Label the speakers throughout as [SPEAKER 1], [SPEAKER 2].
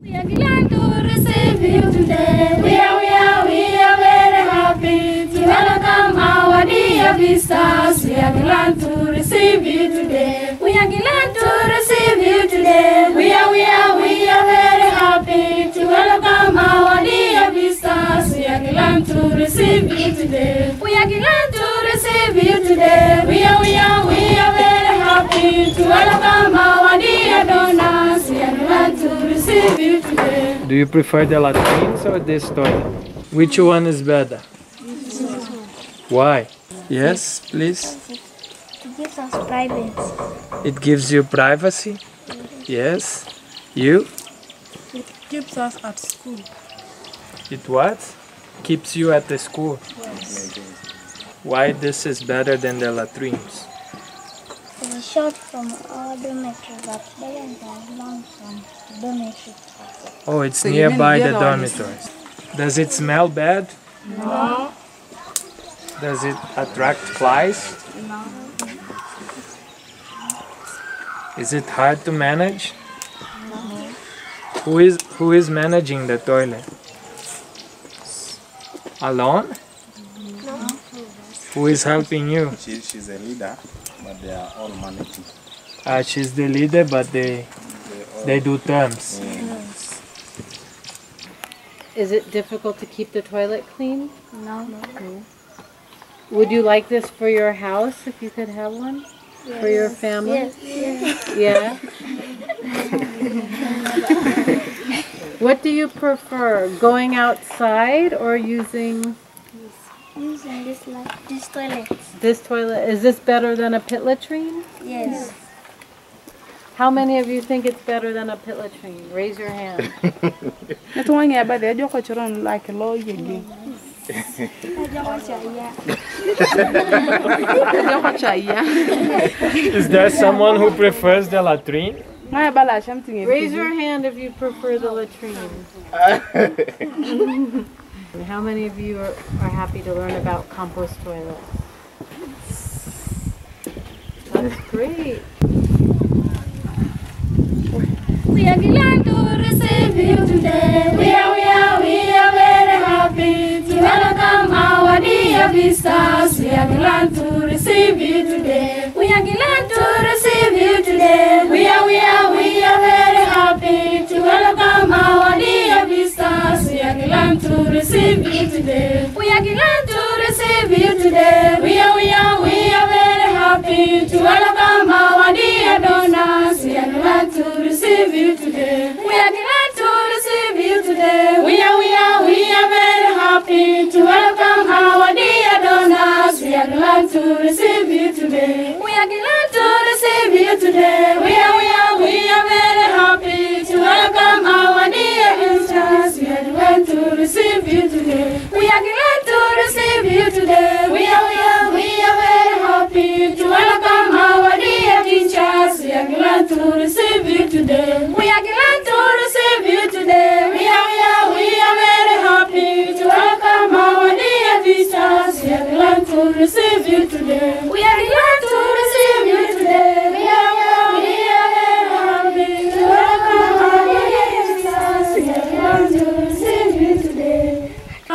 [SPEAKER 1] We are glad to receive you today. We are very happy to welcome our dear visitors. We are glad to receive you today. We are glad to receive you today. We are very happy to welcome our dear visitors. We are glad to receive you today. We are glad to receive you today. We are very happy to welcome our dear donors. We are glad to receive you today.
[SPEAKER 2] Do you prefer the latrines or this toilet? Which one is better? Why? Yes, please.
[SPEAKER 3] It gives us privacy.
[SPEAKER 2] It gives you privacy? Yes. You?
[SPEAKER 4] It keeps us at school.
[SPEAKER 2] It what? Keeps you at the school?
[SPEAKER 4] Yes.
[SPEAKER 2] Why this is better than the latrines?
[SPEAKER 3] It's short from our dormitory, but doesn't have long from dormitory.
[SPEAKER 2] Oh, it's
[SPEAKER 4] So you
[SPEAKER 2] nearby
[SPEAKER 4] mean
[SPEAKER 2] the
[SPEAKER 4] yellow ones?
[SPEAKER 2] dormitories. Does it smell bad?
[SPEAKER 4] No.
[SPEAKER 2] Does it attract flies?
[SPEAKER 4] No.
[SPEAKER 2] Is it hard to manage? Who is managing the toilet? Alone?
[SPEAKER 3] No.
[SPEAKER 2] Who is helping you?
[SPEAKER 5] She's a leader, but they are all managing.
[SPEAKER 2] She's the leader, but they do terms.
[SPEAKER 6] Is it difficult to keep the toilet clean?
[SPEAKER 3] No.
[SPEAKER 6] Would you like this for your house if you could have one?
[SPEAKER 3] Yes.
[SPEAKER 6] For your family?
[SPEAKER 3] Yes.
[SPEAKER 6] Yeah? What do you prefer, going outside or using
[SPEAKER 3] Using this toilet.
[SPEAKER 6] this toilet? Is this better than a pit latrine?
[SPEAKER 3] Yes.
[SPEAKER 6] How many of you think it's better than a pit latrine? Raise your hand.
[SPEAKER 4] It's one year, but they're just like a lawyer.
[SPEAKER 2] Is there someone who prefers the latrine?
[SPEAKER 6] Raise your hand if you prefer the latrine. And how many of you are happy to learn about compost toilets? That's great.
[SPEAKER 1] We are glad to receive you today. We are very happy to welcome our dear visitors. We are glad to receive you today. We are glad to receive you today. We are very happy to welcome our dear visitors. We are glad to receive you today. We are glad to receive you today. We are very happy to welcome our dear donors. We are glad to receive you today. We are glad to receive you today. We are very happy to welcome our dear donors. We are glad to receive you today. We are glad to receive you today. We are very happy to welcome our dear visitors. We are glad to receive you today. We are glad to receive you today. We are very happy to welcome our dear teachers. We are glad to receive you today. We are glad to receive you today. We are very happy to welcome our dear visitors. We are glad to receive you today. We are glad to receive you today. We are very happy to welcome our dear visitors. We are glad to receive you today.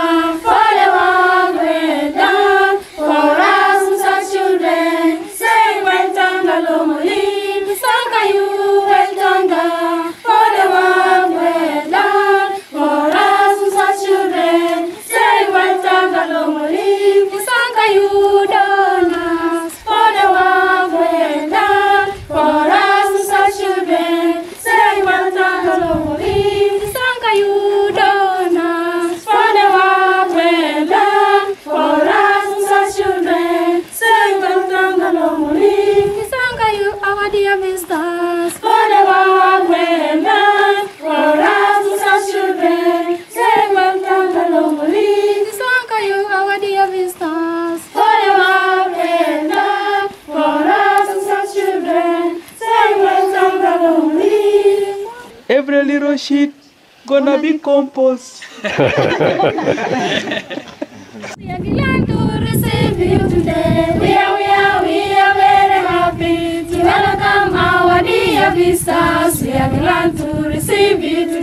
[SPEAKER 1] For the work we've done for us, Musas children, say well done, Galomoli, Sanka you well done, for the work we've done for us, Musas children, say well done, Galomoli, Sanka you done us, for the work we've done for us, Musas children, say well done, Galomoli, Sanka you done us, for the work we've done for us, Musas children, say well done, Galomoli, Sanka you our dear visitors, for the work we've done for us, Musas children, say well done, Galomoli, Sanka you our dear visitors, for the work we've done for us, Musas children, say well done, Galomoli.
[SPEAKER 7] Every little shit gonna be compost.
[SPEAKER 1] We are glad to receive you today. We are very happy to welcome our dear visitors. We are glad to receive you today.